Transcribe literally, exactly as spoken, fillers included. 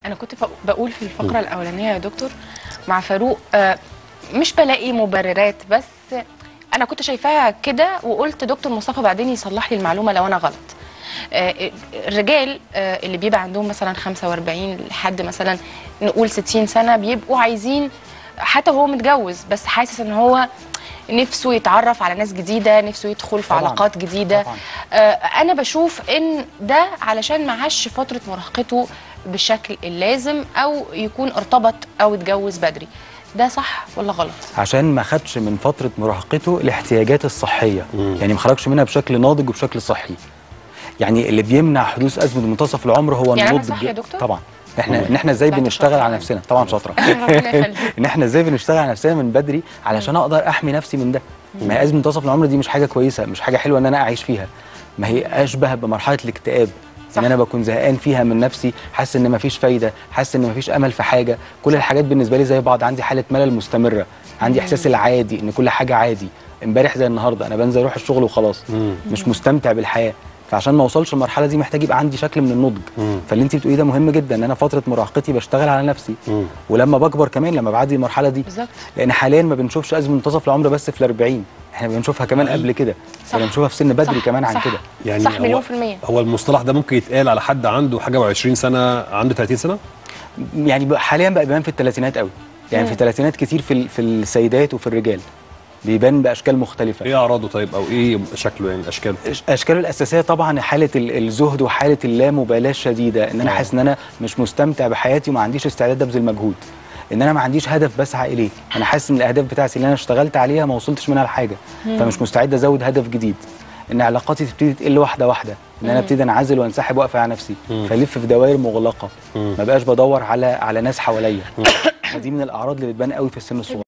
انا كنت بقول في الفقره الاولانيه يا دكتور مع فاروق، آه مش بلاقي مبررات، بس انا كنت شايفاها كده وقلت دكتور مصطفى بعدين يصلح لي المعلومه لو انا غلط. آه الرجال آه اللي بيبقى عندهم مثلا خمسة وأربعين لحد مثلا نقول ستين سنه بيبقوا عايزين حتى وهو متجوز، بس حاسس ان هو نفسه يتعرف على ناس جديده، نفسه يدخل في طبعًا. علاقات جديده. طبعًا. آه انا بشوف ان ده علشان ما عاش فتره مراهقته بالشكل اللازم، او يكون ارتبط او اتجوز بدري. ده صح ولا غلط؟ عشان ما خدش من فتره مراهقته الاحتياجات الصحيه، مم. يعني ما خرجش منها بشكل ناضج وبشكل صحي. يعني اللي بيمنع حدوث ازمه منتصف العمر هو يعني النضج. صح يا دكتور؟ طبعا. احنا ان احنا ازاي بنشتغل على نفسنا، طبعا شاطره. ان احنا ازاي بنشتغل على نفسنا من بدري علشان اقدر احمي نفسي من ده. ما هي ازمه منتصف العمر دي مش حاجه كويسه، مش حاجه حلوه ان انا اعيش فيها. ما هي اشبه بمرحله الاكتئاب، صح. ان انا بكون زهقان فيها من نفسي، حاسس ان مفيش فايده، حاسس ان مفيش امل في حاجه، كل الحاجات بالنسبه لي زي بعض، عندي حاله ملل مستمره، عندي احساس العادي ان كل حاجه عادي، امبارح زي النهارده، انا بنزل اروح الشغل وخلاص، مش مستمتع بالحياه. فعشان ما اوصلش للمرحله دي محتاج يبقى عندي شكل من النضج. مم. فاللي انت بتقوليه ده مهم جدا، ان انا فتره مراهقتي بشتغل على نفسي. مم. ولما بكبر كمان، لما بعدي المرحله دي بالظبط، لان حاليا ما بنشوفش ازمه منتصف العمر بس في الأربعين، احنا بنشوفها كمان قبل كده، بنشوفها في سن بدري صح. كمان عن كده. يعني صح مليون في المية. هو المصطلح ده ممكن يتقال على حد عنده حاجه وعشرين سنه، عنده ثلاثين سنه؟ يعني حاليا بقى بيبان في الثلاثينات قوي، يعني مم. في الثلاثينات كتير في في السيدات وفي الرجال، بيبان باشكال مختلفه. ايه اعراضه طيب، او ايه شكله يعني اشكاله؟ اشكاله الاساسيه طبعا حاله الزهد وحاله اللامبالاه الشديده، ان انا حاسس ان انا مش مستمتع بحياتي وما عنديش استعداد ابذل مجهود، ان انا ما عنديش هدف بسعى اليه، انا حاسس ان الاهداف بتاعتي اللي انا اشتغلت عليها ما وصلتش منها لحاجه، فمش مستعد ازود هدف جديد، ان علاقاتي تبتدي تقل واحده واحده، ان انا ابتدي انعزل وانسحب واقف على نفسي، فالف في دوائر مغلقه، ما بقاش بدور على على ناس حواليا. فدي من الاعراض اللي بتبان قوي في السن الصغير.